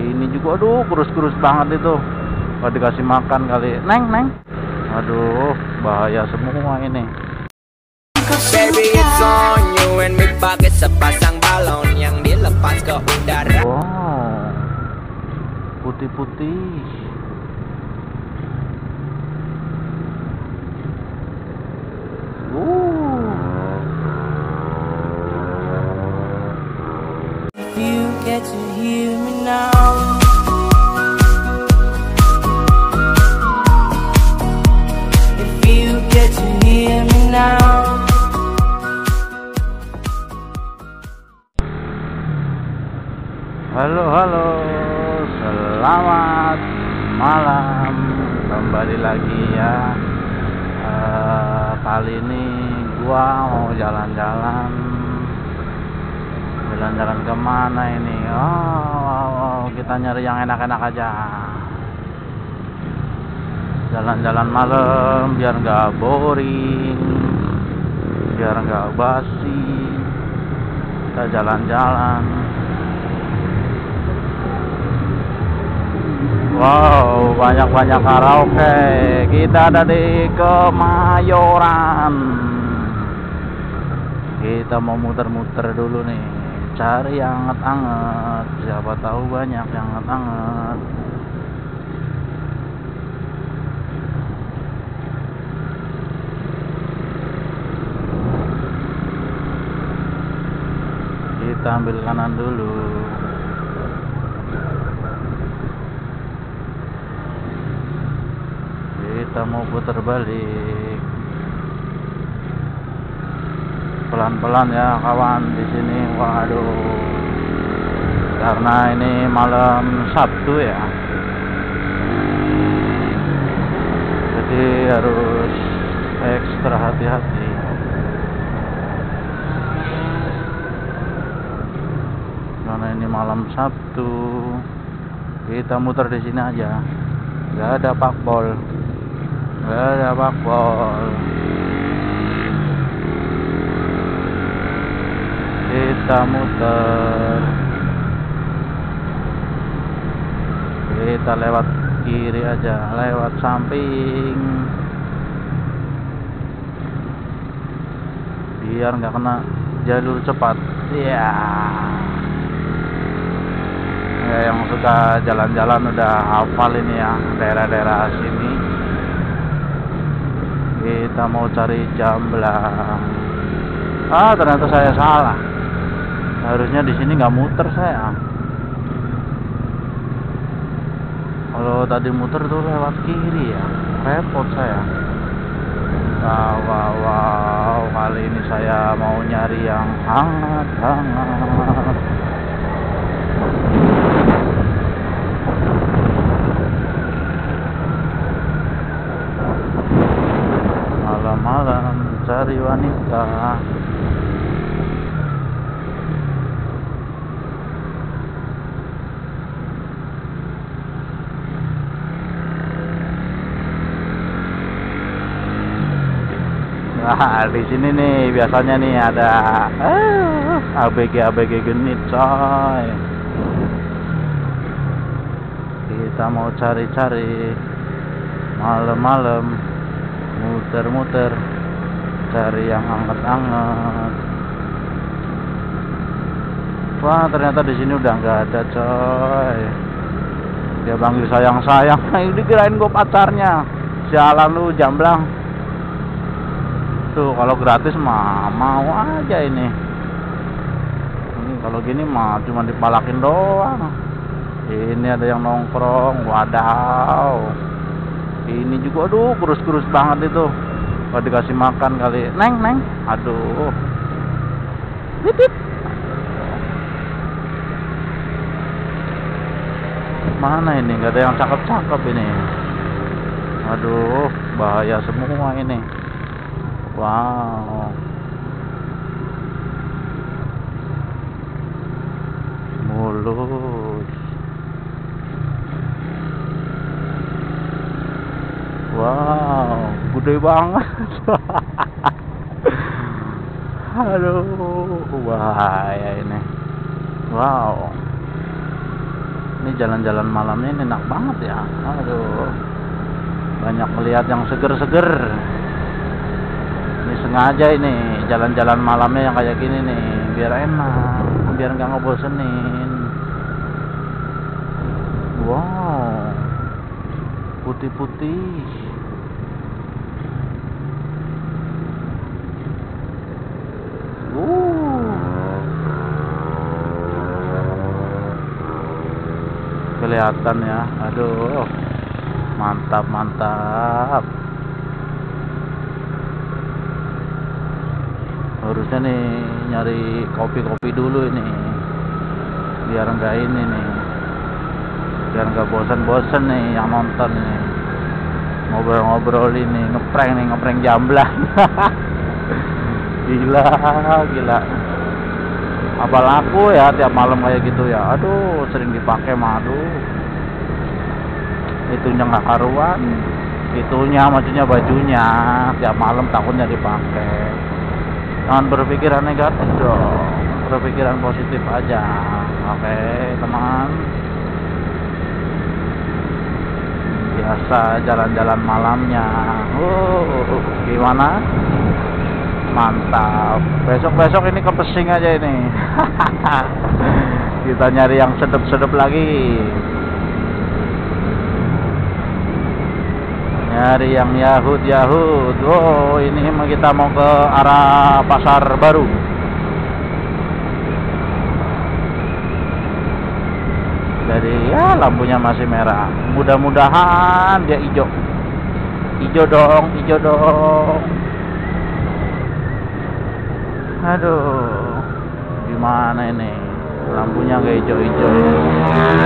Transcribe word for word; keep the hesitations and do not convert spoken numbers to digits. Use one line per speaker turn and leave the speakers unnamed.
Ini juga aduh kurus-kurus banget itu. Gak dikasih makan kali. Neng, neng. Aduh, bahaya semua ini.
Baby, it's on you and me pakai sepasang balon yang dilepas ke udara.
Wow, putih-putih. Uh.
If you get to hear me now, if you get to hear me now.
Halo, halo, selamat malam, kembali lagi ya. Uh, kali ini gua mau jalan-jalan, jalan-jalan kemana ini? Oh, kita nyari yang enak-enak aja. Jalan-jalan malam biar nggak boring, biar nggak basi. Kita jalan-jalan. Wow, banyak-banyak karaoke. Kita ada di Kemayoran. Kita mau muter-muter dulu nih, cari yang anget-anget. Siapa tahu banyak yang anget-anget. Kita ambil kanan dulu. Kita mau putar balik. Pelan-pelan ya kawan di sini. Waduh. Karena ini malam Sabtu ya. Jadi harus ekstra hati-hati. Karena ini malam Sabtu. Kita muter di sini aja. Gak ada pakpol. Gak ada bakpol. Kita muter. Kita lewat kiri aja, lewat samping, biar nggak kena jalur cepat. Iya. Ya, yang suka jalan-jalan udah hafal ini ya daerah-daerah sini. Kita mau cari Jamblang. Ah, ternyata saya salah. Harusnya di sini nggak muter saya. Kalau tadi muter tuh lewat kiri ya. Repot saya. Wow, wow, wow. Kali ini saya mau nyari yang hangat-hangat. Malam cari wanita. Nah, di sini nih biasanya nih ada uh, A B G A B G genit coy. Kita mau cari-cari malam-malam, muter-muter, cari yang anget-anget. Wah, ternyata di sini udah nggak ada coy. Dia panggil sayang-sayang. Ini kirain gue pacarnya. Sialan lu Jamblang. Tuh kalau gratis mah mau aja ini. Ini kalau gini mah cuma dipalakin doang. Ini ada yang nongkrong. Wadaw. Ini juga aduh kurus-kurus banget itu. Gak dikasih makan kali. Neng, neng. Aduh. Bip. Mana ini? Gak ada yang cakep-cakep ini. Aduh, bahaya semua ini. Wow. Mulus. Wow, gede banget. Aduh, bahaya ini. Wow. Ini jalan-jalan malamnya ini enak banget ya. Aduh, banyak melihat yang seger-seger. Ini sengaja ini jalan-jalan malamnya yang kayak gini nih, biar enak, biar nggak ngebosenin. Wow, putih-putih. Uh, kelihatan ya. Aduh, mantap mantap. Harusnya nih nyari kopi-kopi dulu ini, biar enggak ini nih, biar enggak bosan-bosan nih yang nonton nih, ngobrol-ngobrol ini, ngeprank nih, ngeprank jamblang. Gila, gila. Apa laku ya tiap malam kayak gitu ya. Aduh, sering dipakai mah, aduh. Itunya nggak karuan, itunya maksudnya bajunya tiap malam takutnya dipakai. Jangan berpikiran negatif dong, berpikiran positif aja. Oke teman, biasa jalan-jalan malamnya. Uh, gimana? Mantap. Besok-besok ini ke Pesing aja ini. Kita nyari yang sedep-sedep lagi, nyari yang Yahud Yahud. Oh, ini kita mau ke arah Pasar Baru. Jadi ya lampunya masih merah. Mudah-mudahan dia hijau. Hijau dong, hijau dong. Aduh, gimana ini? Lampunya nggak hijau-hijau.